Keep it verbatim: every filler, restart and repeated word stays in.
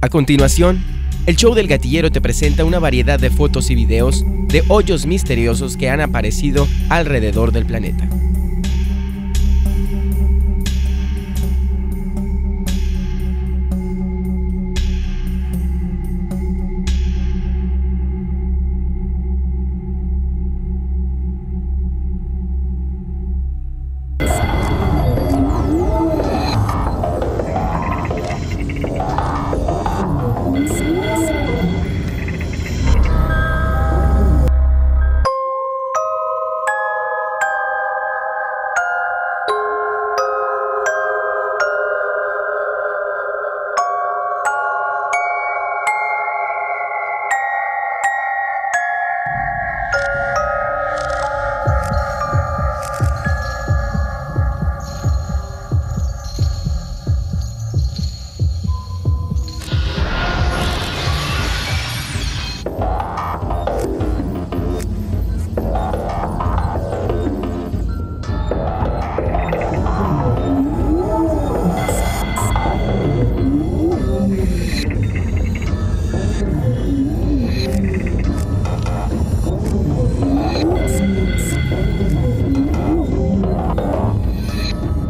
A continuación, el show del gatillero te presenta una variedad de fotos y videos de hoyos misteriosos que han aparecido alrededor del planeta.